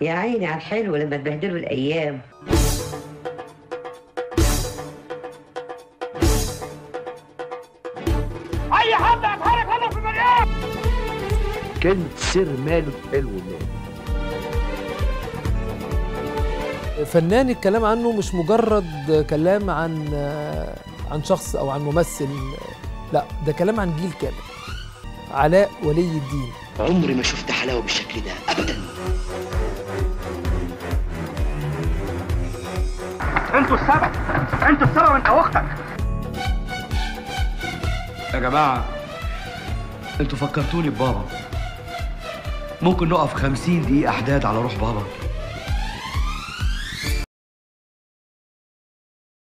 يا عيني على الحلو لما تبهدلوا الايام. اي حد يتحرك هنا في المليان. كلمة سر ماله حلو ماله. فنان الكلام عنه مش مجرد كلام عن شخص او عن ممثل، لا ده كلام عن جيل كامل. علاء ولي الدين. عمري ما شفت حلاوه بالشكل ده ابدا. انتوا السبب، انتوا السبب، انت واختك. يا جماعة انتوا فكرتوني ببابا. ممكن نقف 50 دقيقة حداد على روح بابا.